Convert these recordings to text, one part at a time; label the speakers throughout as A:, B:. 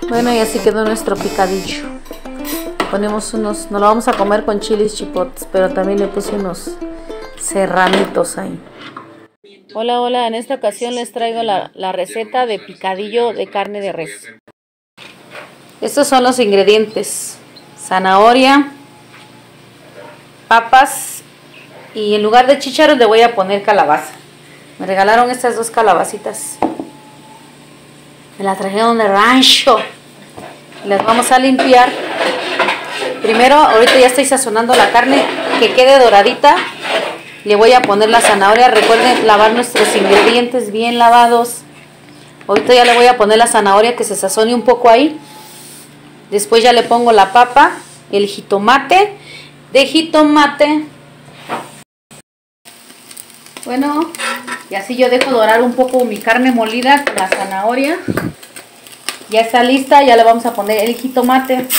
A: Bueno, y así quedó nuestro picadillo. Ponemos unos, nos lo vamos a comer con chiles chipotes, pero también le puse unos serranitos ahí. Hola, hola, en esta ocasión les traigo la receta de picadillo de carne de res. Estos son los ingredientes: zanahoria, papas y en lugar de chícharos le voy a poner calabaza. Me regalaron estas dos calabacitas. Me las trajeron de rancho. Las vamos a limpiar. Primero, ahorita ya estoy sazonando la carne, que quede doradita. Le voy a poner la zanahoria. Recuerden lavar nuestros ingredientes bien lavados. Ahorita ya le voy a poner la zanahoria que se sazone un poco ahí. Después ya le pongo la papa, el jitomate. De jitomate. Bueno, y así yo dejo dorar un poco mi carne molida con la zanahoria. Ya está lista, ya le vamos a poner el jitomate.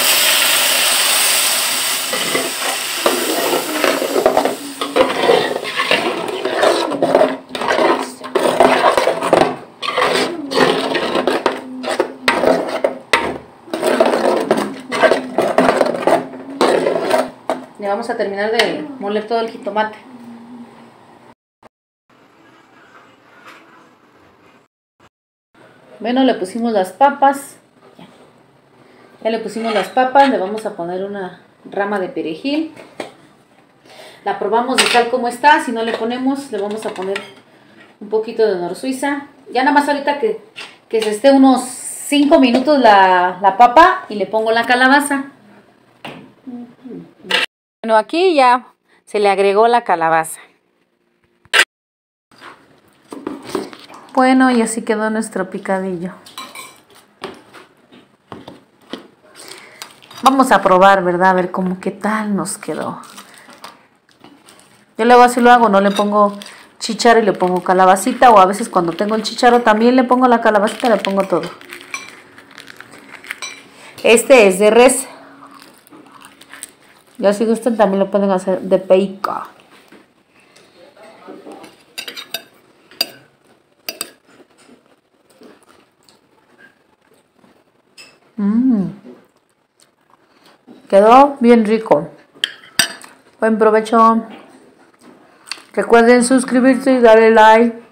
A: Le vamos a terminar de moler todo el jitomate. Bueno, le pusimos las papas. Ya le pusimos las papas. Le vamos a poner una rama de perejil. La probamos de tal como está. Si no le ponemos, le vamos a poner un poquito de nor suiza. Ya nada más ahorita que se esté unos 5 minutos la papa y le pongo la calabaza. Bueno, aquí ya se le agregó la calabaza. Bueno, y así quedó nuestro picadillo. Vamos a probar, ¿verdad? A ver cómo qué tal nos quedó. Yo luego así lo hago, no le pongo chícharo y le pongo calabacita, o a veces cuando tengo el chícharo también le pongo la calabacita, le pongo todo. Este es de res. Ya si gustan también lo pueden hacer de peica. Quedó bien rico. Buen provecho. Recuerden suscribirse y darle like.